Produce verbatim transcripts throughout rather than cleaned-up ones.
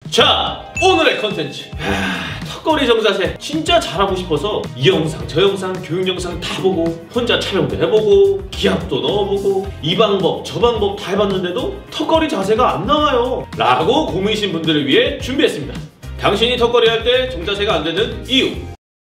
자, 오늘의 컨텐츠, 아, 턱걸이 정자세 진짜 잘하고 싶어서 이 영상 저 영상 교육 영상 다 보고 혼자 촬영도 해보고 기합도 넣어보고 이 방법 저 방법 다 해봤는데도 턱걸이 자세가 안 나와요 라고 고민이신 분들을 위해 준비했습니다. 당신이 턱걸이 할 때 정자세가 안 되는 이유,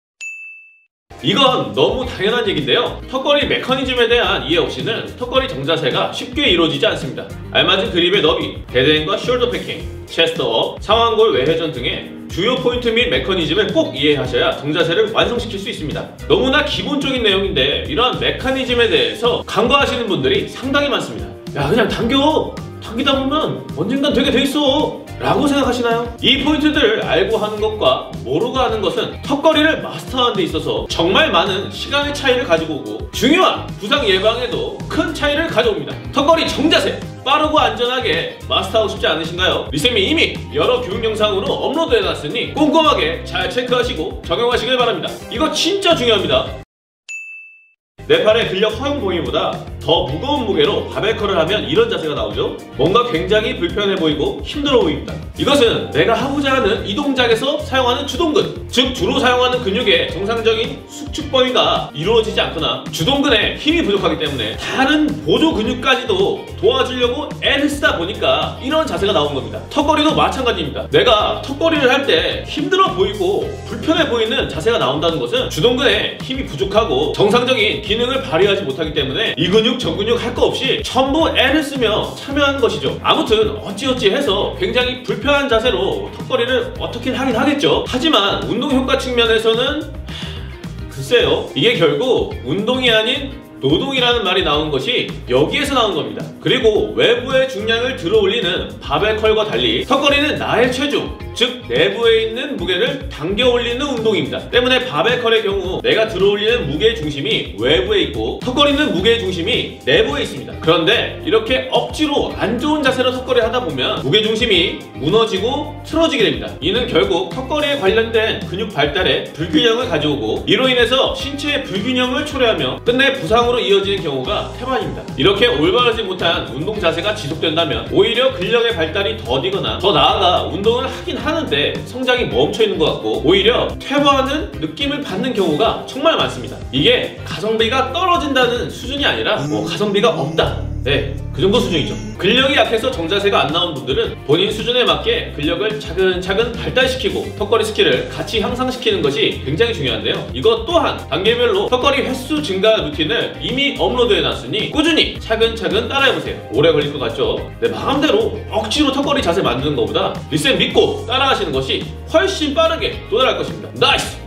이건 너무 당연한 얘기인데요, 턱걸이 메커니즘에 대한 이해 없이는 턱걸이 정자세가 쉽게 이루어지지 않습니다. 알맞은 그립의 너비, 데드행과 숄더 패킹, 체스트업, 상완골 외회전 등의 주요 포인트 및 메커니즘을 꼭 이해하셔야 정자세를 완성시킬 수 있습니다. 너무나 기본적인 내용인데 이러한 메커니즘에 대해서 간과하시는 분들이 상당히 많습니다. 야, 그냥 당겨! 당기다 보면 언젠간 되게 돼 있어! 라고 생각하시나요? 이 포인트들을 알고 하는 것과 모르고 하는 것은 턱걸이를 마스터하는 데 있어서 정말 많은 시간의 차이를 가지고 오고 중요한 부상 예방에도 큰 차이를 가져옵니다. 턱걸이 정자세 빠르고 안전하게 마스터하고 싶지 않으신가요? 리쌤이 이미 여러 교육 영상으로 업로드해놨으니 꼼꼼하게 잘 체크하시고 적용하시길 바랍니다. 이거 진짜 중요합니다. 내 팔의 근력 허용 범위보다 더 무거운 무게로 바벨컬을 하면 이런 자세가 나오죠? 뭔가 굉장히 불편해 보이고 힘들어 보입니다. 이것은 내가 하고자 하는 이 동작에서 사용하는 주동근, 즉 주로 사용하는 근육의 정상적인 수축 범위가 이루어지지 않거나 주동근에 힘이 부족하기 때문에 다른 보조 근육까지도 도와주려고 애를 쓰다 보니까 이런 자세가 나온 겁니다. 턱걸이도 마찬가지입니다. 내가 턱걸이를 할 때 힘들어 보이고 불편해 보이는 자세가 나온다는 것은 주동근에 힘이 부족하고 정상적인 기능을 발휘하지 못하기 때문에 이 근육 저 근육 할 거 없이 전부 애를 쓰며 참여한 것이죠. 아무튼 어찌어찌 해서 굉장히 불편한 자세로 턱걸이를 어떻게 하긴 하겠죠. 하지만 운동 효과 측면에서는 글쎄요, 이게 결국 운동이 아닌 노동이라는 말이 나온 것이 여기에서 나온 겁니다. 그리고 외부의 중량을 들어 올리는 바벨컬과 달리 턱걸이는 나의 체중, 즉 내부에 있는 무게를 당겨 올리는 운동입니다. 때문에 바벨컬의 경우 내가 들어 올리는 무게의 중심이 외부에 있고 턱걸이는 무게의 중심이 내부에 있습니다. 그런데 이렇게 억지로 안 좋은 자세로 턱걸이 하다 보면 무게 중심이 무너지고 틀어지게 됩니다. 이는 결국 턱걸이에 관련된 근육 발달에 불균형을 가져오고 이로 인해서 신체의 불균형을 초래하며 끝내 부상 으로 이어지는 경우가 태반입니다. 이렇게 올바르지 못한 운동 자세가 지속된다면 오히려 근력의 발달이 더디거나 더 나아가 운동을 하긴 하는데 성장이 멈춰 있는 것 같고 오히려 퇴보하는 느낌을 받는 경우가 정말 많습니다. 이게 가성비가 떨어진다는 수준이 아니라 뭐 가성비가 없다, 네, 그 정도 수준이죠. 근력이 약해서 정자세가 안 나온 분들은 본인 수준에 맞게 근력을 차근차근 발달시키고 턱걸이 스킬을 같이 향상시키는 것이 굉장히 중요한데요, 이것 또한 단계별로 턱걸이 횟수 증가 루틴을 이미 업로드해놨으니 꾸준히 차근차근 따라해보세요. 오래 걸릴 것 같죠? 내 마음대로 억지로 턱걸이 자세 만드는 것보다 리쌤 믿고 따라하시는 것이 훨씬 빠르게 도달할 것입니다. 나이스!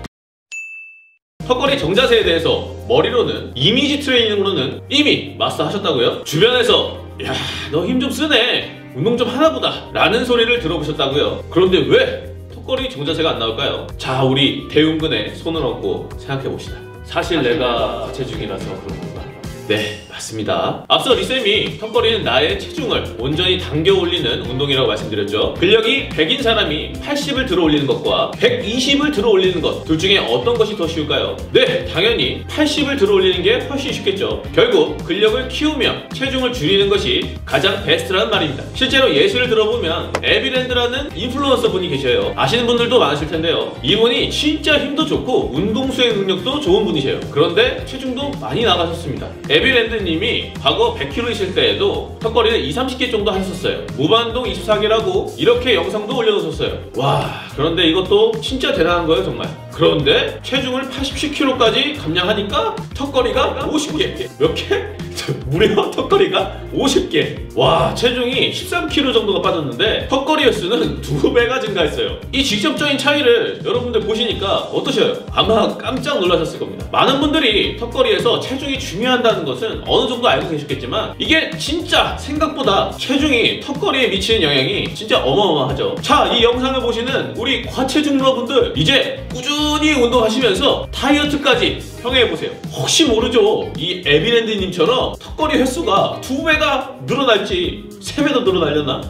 턱걸이 정자세에 대해서 머리로는 이미지 트레이닝으로는 이미 마스터하셨다고요? 주변에서 야, 너 힘 좀 쓰네, 운동 좀 하나보다 라는 소리를 들어보셨다고요? 그런데 왜 턱걸이 정자세가 안 나올까요? 자, 우리 대흉근에 손을 얹고 생각해봅시다. 사실, 사실 내가 과체중이라서 그런 건가? 네, 맞습니다. 앞서 리쌤이 턱걸이는 나의 체중을 온전히 당겨 올리는 운동이라고 말씀드렸죠. 근력이 백인 사람이 팔십을 들어 올리는 것과 백이십을 들어 올리는 것, 둘 중에 어떤 것이 더 쉬울까요? 네, 당연히 팔십을 들어 올리는 게 훨씬 쉽겠죠. 결국 근력을 키우며 체중을 줄이는 것이 가장 베스트라는 말입니다. 실제로 예시를 들어보면 에비랜드라는 인플루언서 분이 계셔요. 아시는 분들도 많으실 텐데요, 이분이 진짜 힘도 좋고 운동 수행 능력도 좋은 분이세요. 그런데 체중도 많이 나가셨습니다. 에비랜드님이 과거 백 킬로그램이실 때에도 턱걸이를 이십, 삼십 개 정도 하셨어요. 무반동 이십사 개라고 이렇게 영상도 올려놓으셨어요. 와, 그런데 이것도 진짜 대단한 거예요, 정말. 그런데 체중을 팔십칠 킬로그램까지 감량하니까 턱걸이가 오십 개. 몇 개? 무려 턱걸이가 오십 개. 와, 체중이 십삼 킬로그램 정도가 빠졌는데 턱걸이 횟수는 두 배가 증가했어요. 이 직접적인 차이를 여러분들 보시니까 어떠셔요? 아마 깜짝 놀라셨을 겁니다. 많은 분들이 턱걸이에서 체중이 중요하다는 것은 어느 정도 알고 계셨겠지만 이게 진짜 생각보다 체중이 턱걸이에 미치는 영향이 진짜 어마어마하죠. 자, 이 영상을 보시는 우리 과체중러분들, 이제 꾸준히 운동하시면서 다이어트까지 평해보세요. 혹시 모르죠, 이 에비랜드님처럼 턱걸이 횟수가 두 배가 늘어날지 세 배 더 늘어날려나?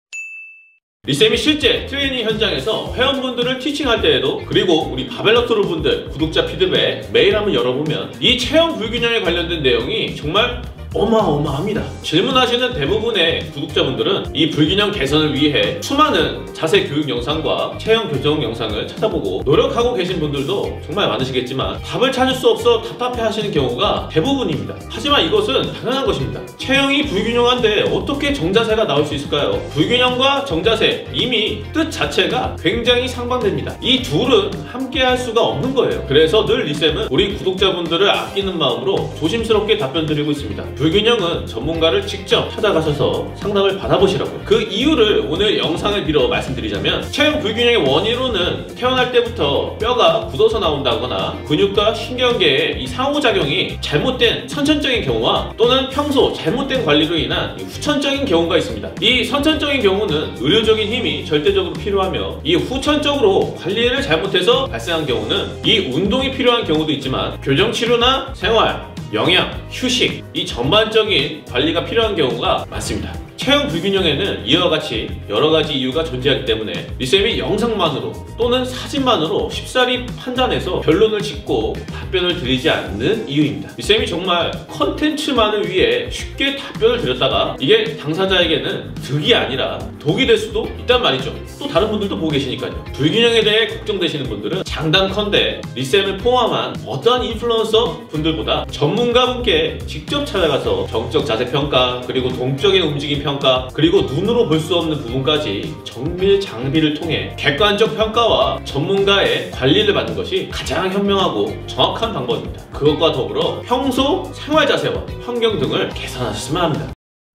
리쌤이 실제 트레이닝 현장에서 회원분들을 티칭할 때에도, 그리고 우리 바벨러토르 분들 구독자 피드백 메일 한번 열어보면 이 체형 불균형에 관련된 내용이 정말 어마어마합니다. 질문하시는 대부분의 구독자분들은 이 불균형 개선을 위해 수많은 자세 교육 영상과 체형 교정 영상을 찾아보고 노력하고 계신 분들도 정말 많으시겠지만 답을 찾을 수 없어 답답해 하시는 경우가 대부분입니다. 하지만 이것은 당연한 것입니다. 체형이 불균형한데 어떻게 정자세가 나올 수 있을까요? 불균형과 정자세, 이미 뜻 자체가 굉장히 상반됩니다. 이 둘은 함께 할 수가 없는 거예요. 그래서 늘 리쌤은 우리 구독자분들을 아끼는 마음으로 조심스럽게 답변 드리고 있습니다. 불균형은 전문가를 직접 찾아가셔서 상담을 받아보시라고요. 그 이유를 오늘 영상을 빌어 말씀드리자면, 체형 불균형의 원인으로는 태어날 때부터 뼈가 굳어서 나온다거나 근육과 신경계의 이 상호작용이 잘못된 선천적인 경우와 또는 평소 잘못된 관리로 인한 후천적인 경우가 있습니다. 이 선천적인 경우는 의료적인 힘이 절대적으로 필요하며, 이 후천적으로 관리를 잘못해서 발생한 경우는 이 운동이 필요한 경우도 있지만 교정치료나 생활, 영양, 휴식, 이 전반적인 관리가 필요한 경우가 많습니다. 체형 불균형에는 이와 같이 여러가지 이유가 존재하기 때문에 리쌤이 영상만으로 또는 사진만으로 쉽사리 판단해서 결론을 짓고 답변을 드리지 않는 이유입니다. 리쌤이 정말 컨텐츠만을 위해 쉽게 답변을 드렸다가 이게 당사자에게는 득이 아니라 독이 될 수도 있단 말이죠. 또 다른 분들도 보고 계시니까요. 불균형에 대해 걱정되시는 분들은 장단컨대 리쌤을 포함한 어떠한 인플루언서 분들보다 전문가분께 직접 찾아가서 정적 자세 평가, 그리고 동적인 움직임 평가, 평가, 그리고 눈으로 볼 수 없는 부분까지 정밀 장비를 통해 객관적 평가와 전문가의 관리를 받는 것이 가장 현명하고 정확한 방법입니다. 그것과 더불어 평소 생활 자세와 환경 등을 개선하셨으면 합니다.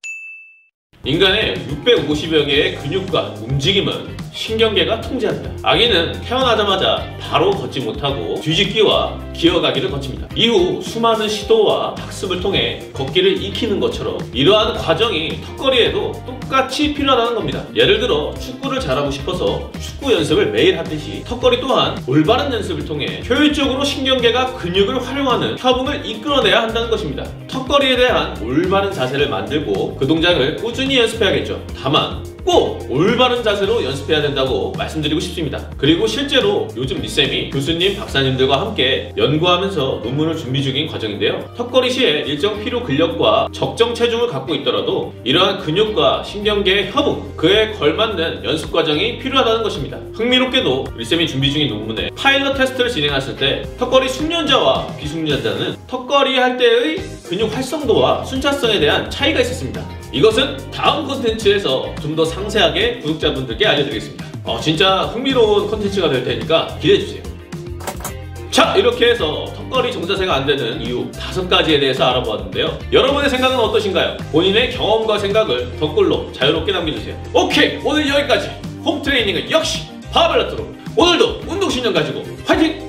인간의 육백오십여 개의 근육과 움직임은 신경계가 통제한다. 아기는 태어나자마자 바로 걷지 못하고 뒤집기와 기어가기를 거칩니다. 이후 수많은 시도와 학습을 통해 걷기를 익히는 것처럼 이러한 과정이 턱걸이에도 똑같이 필요하다는 겁니다. 예를 들어 축구를 잘하고 싶어서 축구 연습을 매일 하듯이 턱걸이 또한 올바른 연습을 통해 효율적으로 신경계가 근육을 활용하는 협응을 이끌어내야 한다는 것입니다. 턱걸이에 대한 올바른 자세를 만들고 그 동작을 꾸준히 연습해야겠죠. 다만 꼭 올바른 자세로 연습해야 된다고 말씀드리고 싶습니다. 그리고 실제로 요즘 리쌤이 교수님, 박사님들과 함께 연구하면서 논문을 준비 중인 과정인데요. 턱걸이 시에 일정 피로 근력과 적정 체중을 갖고 있더라도 이러한 근육과 신경계의 협응, 그에 걸맞는 연습 과정이 필요하다는 것입니다. 흥미롭게도 리쌤이 준비 중인 논문에 파일럿 테스트를 진행했을 때 턱걸이 숙련자와 비숙련자는 턱걸이 할 때의 근육 활성도와 순차성에 대한 차이가 있었습니다. 이것은 다음 콘텐츠에서 좀 더 상세하게 구독자분들께 알려드리겠습니다. 어, 진짜 흥미로운 콘텐츠가 될 테니까 기대해주세요. 자, 이렇게 해서 턱걸이 정자세가 안 되는 이유 다섯 가지에 대해서 알아보았는데요. 여러분의 생각은 어떠신가요? 본인의 경험과 생각을 댓글로 자유롭게 남겨주세요. 오케이! 오늘 여기까지! 홈트레이닝은 역시 파벨라트로! 오늘도 운동신념 가지고 화이팅!